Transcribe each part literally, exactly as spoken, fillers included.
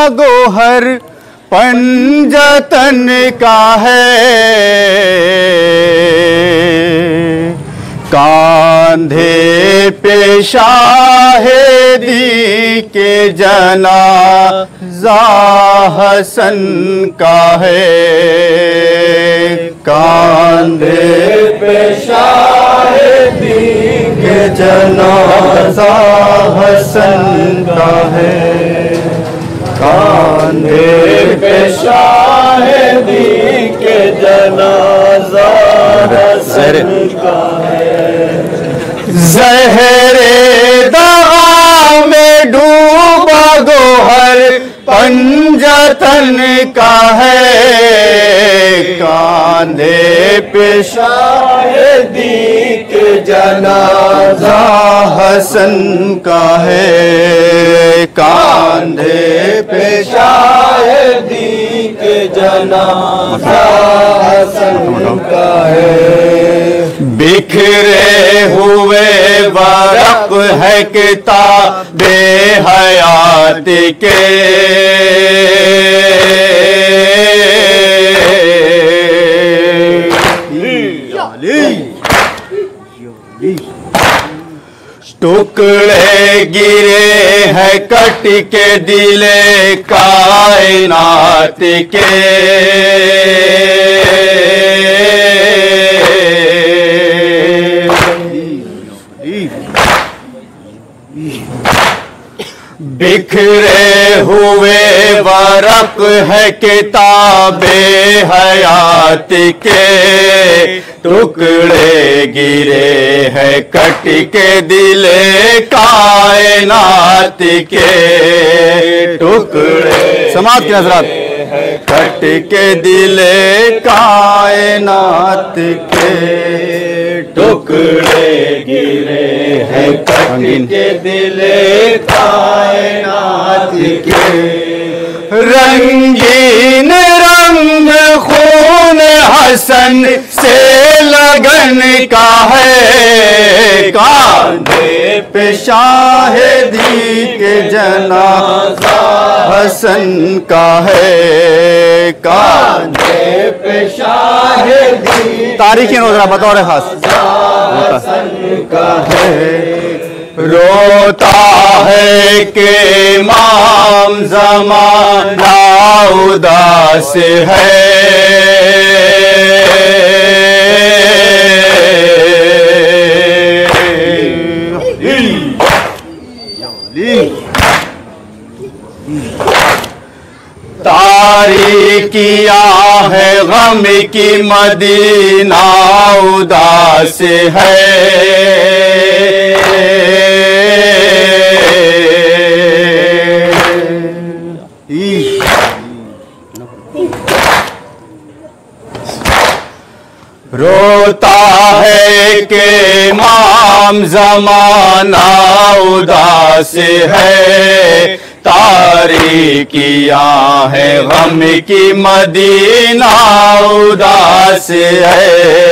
गोहर पंजतन का है, कांधे पे शाहिदी के जनाज़ा हसन का है, कांधे पे शाहिदी के जनाज़ा हसन का है, कांधे पे शाहिदी के जनाज़ा हसन का है। ज़हरे दगा में डूबा गोहर पंजतन का है, कांधे पे शाहिदी के जनाज़ा हसन का है, कांधे पे शाहिदी के जनाज़ा हसन का है। बिखरे हुए वरक़ है किताबे हयात के, टुकड़े गिरे हैं कट के दिले कायनात के, बिखरे हुए वरक़ है किताबे हयात के, टुकड़े गिरे हैं कट के दिले कायनात के, टुकड़े समाज के हज़रात कट के दिले कायनात के, टुकड़े गिरे हैं कट के दिले कायनात के। रंगीन रंग खून हसन से लगन का है, कांधे पे शाहिदी के जनाज़ा हसन का है, कांधे पे शाहिदी तारीखी नोजरा बतौर खास हसन का है। रोता है कि इमाम ज़माना उदास है, तारीकिया है गम की मदीना उदास है, रोता है कि इमाम ज़माना उदास है, तारीकिया है गम की मदीना उदास है,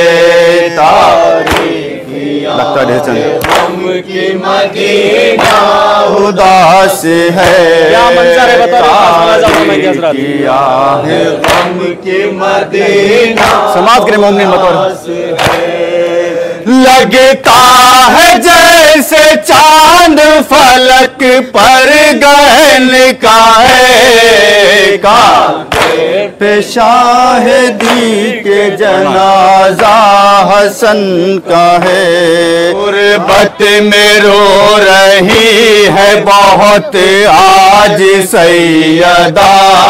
तारीकिया है गम की मदीना उदास है, तारीकिया है गम की मदीना समाज के मोमिन बतौर लगता है जैसे चांद फलक पर गहन का है, कांधे पे शाहिदी के जनाज़ा हसन का है। गुरबत में रो रही है बहुत आज सैयदा,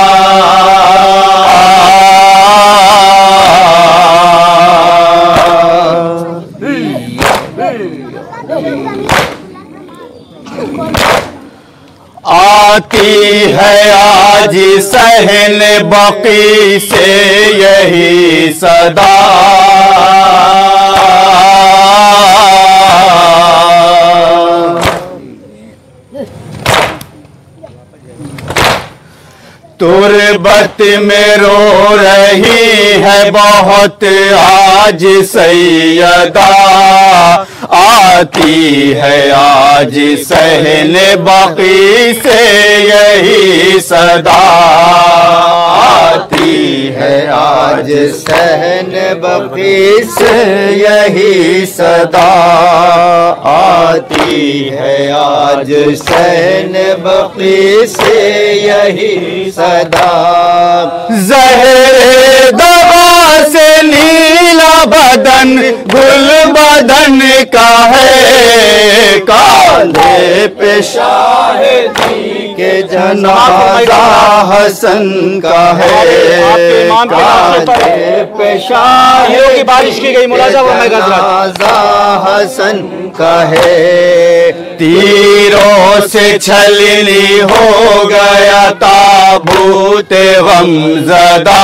आती है आज सहन बकी से यही सदा, तुरबत में रो रही है बहुत आज सैयदा, आती है आज सहने बाकी से यही सदा, आती है आज सहने बाकी से यही सदा, आती है आज सहने बाकी से यही सदा। ज़हरे दवा से नीला बदन गुल बदन का है, कांधे पे शाहिदी के जनाजा हसन का है, कांधे पे शाहिदी बारिश की गई मुलाजा जनाजा हसन का है। तीरों से छलनी हो गया ताबूत गमज़दा,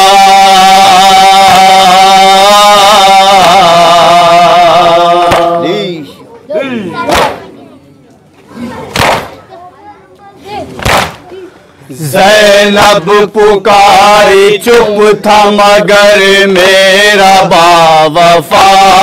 ज़ैनब पुकारी चुप था मगर मेरा बावफा,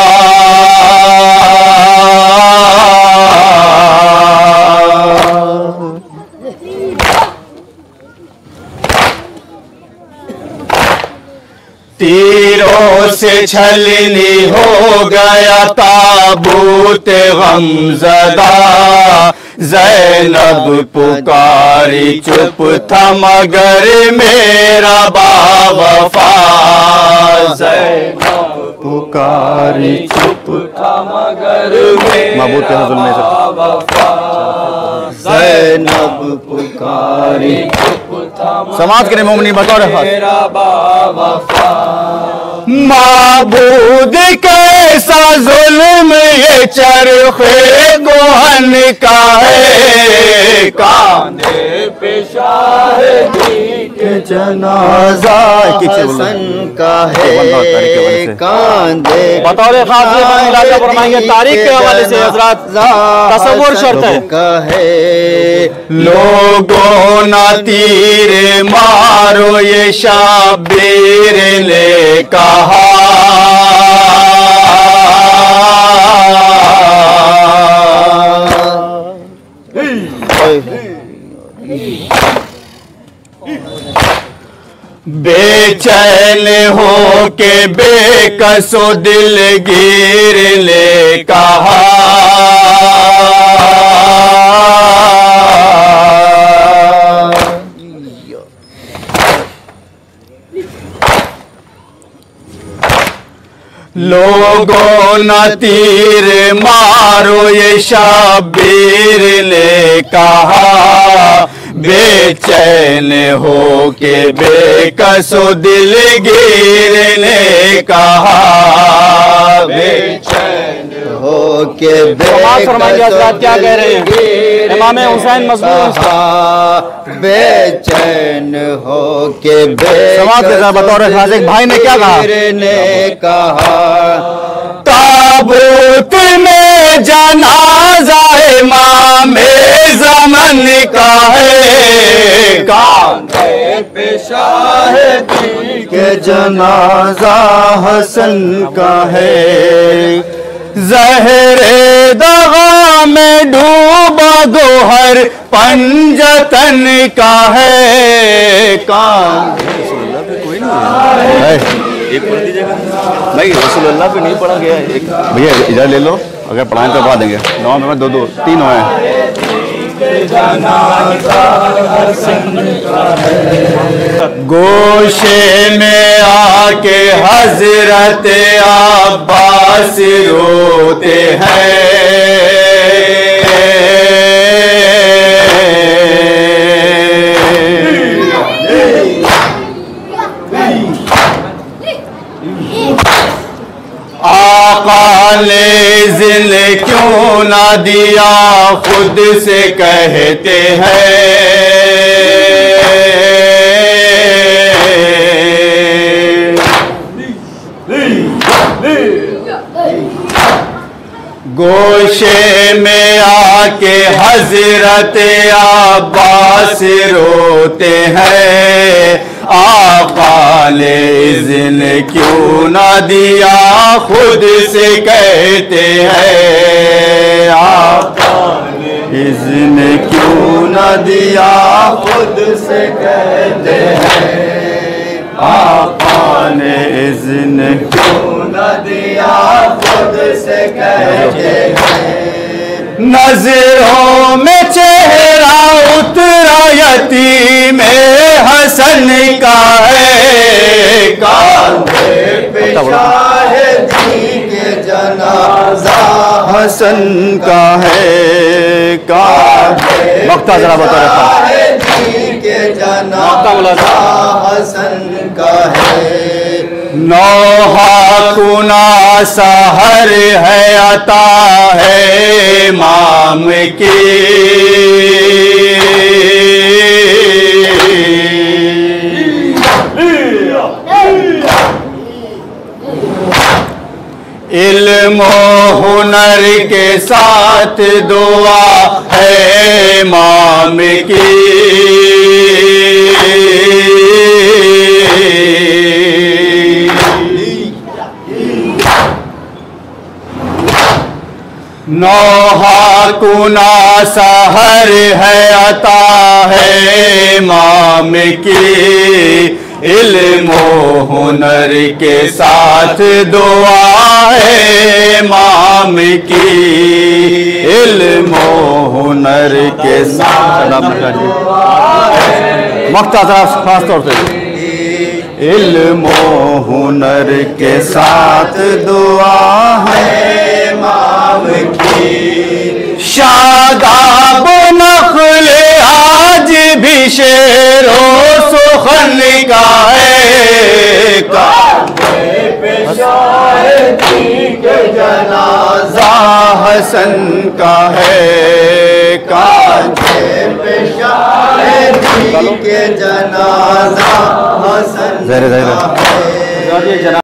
तीरों से छलनी हो गया ताबूत गमज़दा, ज़ैनब पुकारी चुप था मगर मेरा बावफा, ज़ैनब पुकारी चुप था मगर मेरा बावफा, ज़ैनब पुकारी चुप था समाज के मोमिनी बतौर मेरा बावफा। माबूद कैसा जुल्म ये चरखे गोहन का है, कांधे पे शाहिदी के जनाजा हसन का है, कांधे बतौर खास ये मुलाजा फरमाएंगे तारीख के हवाले से हजरत तसव्वुर शर्त है का है। लोगों ना तीर मारो ये शाबीर ने कहा, बेचैन हो के बेकसो दिलगीर ने कहा, लोगों न तीर मारो ये शाबीर ने कहा, बेचैन हो के बेकसो दिलगीर ने कहा, बेचैन हो के बेकसो क्या कह रहे हैं इमाम हुसैन मजबूर, बेचैन हो के बेकसो बतौर खासिक भाई ने क्या कहा, ने कहा ताबूत में जनाजा इमाम ज़मन का है, कांधे पे शाहिदी के जनाजा हसन का है। ज़हरे दगा में डूबा गोहर पंजतन का है, कांधे कोई नहीं एक पढ़ दीजिएगा। नहीं रसूलुल्लाह पे नहीं पढ़ा गया है। भैया इधर ले लो, अगर पढ़ाएं तो पढ़ा देंगे। नौ में दो दो तीन हुए हैं। गोशे में आके हजरत अब्बास रोते हैं, आका ने जिल क्यों ना दिया खुद से कहते हैं, गोशे में आके हजरत अब्बास रोते हैं, आका ने इज़्न क्यों ना दिया खुद से कहते हैं, आका ने इज़्न क्यों ना दिया खुद से कहते हैं, आका ने इज़्न क्यों ना दिया खुद से कहते हैं। नजरों में चेहरा उतरा यतीम हसन का है, कांधे पे शाहिदी के जनाजा हसन का है, कांधे वक्ता जरा बता रहा शाहिदी के जनाजा हसन का है। नौहा कुना सहर है अता है माम की, इल्म हुनर के साथ दुआ है माम की, नौहा कुना सहर है अता है माम की, इल्म हुनर के साथ दुआ है माम की, इल्म हुनर के साथ वक्ता जरा खास तौर से इल्म हुनर के साथ दुआ है माम की। शादाब नखल आज भी शेरो सुखन का है, कांधे पे शाहिदी के जनाजा हसन का है, कांधे पे शाहिदी के जनाजा हसन का है।